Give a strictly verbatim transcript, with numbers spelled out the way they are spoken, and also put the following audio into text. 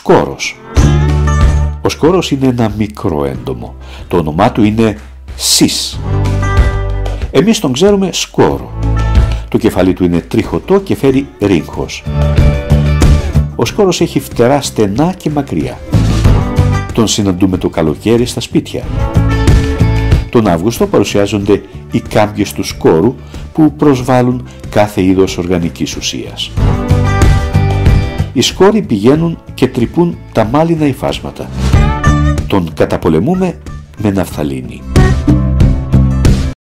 σκόρος. Ο σκόρος είναι ένα μικρό έντομο. Το όνομά του είναι Sis. Εμείς τον ξέρουμε σκόρο. Το κεφάλι του είναι τριχωτό και φέρει ρίγχος. Ο σκόρος έχει φτερά στενά και μακριά. Τον συναντούμε το καλοκαίρι στα σπίτια. Τον Αύγουστο παρουσιάζονται οι κάμπιες του σκόρου που προσβάλλουν κάθε είδος οργανικής ουσίας. Οι σκόροι πηγαίνουν και τρυπούν τα μάλινα υφάσματα. Τον καταπολεμούμε με ναφθαλίνη.